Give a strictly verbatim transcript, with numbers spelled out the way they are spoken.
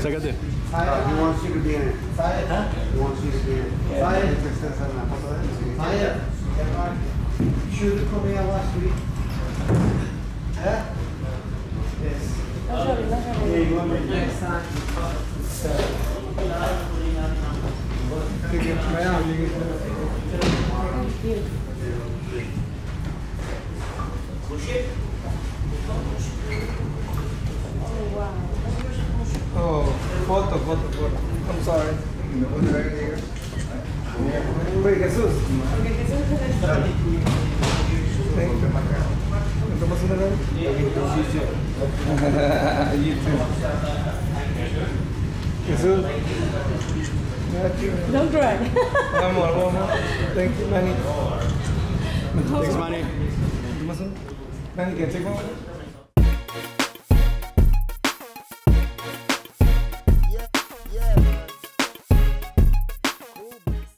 Sácate. Uh, he wants you to be in it. Huh? He wants you to be in it. Fire. Fire. Should have come here last week. Huh? Yes. Yeah, you want me next time? Oh, photo, photo, photo. I'm sorry. Wait, Jesús. ¿Me tomas una vez? Jesús. Don't cry. One more, one more. Thank you, Manny. Thanks, Manny. Manny, can I take one?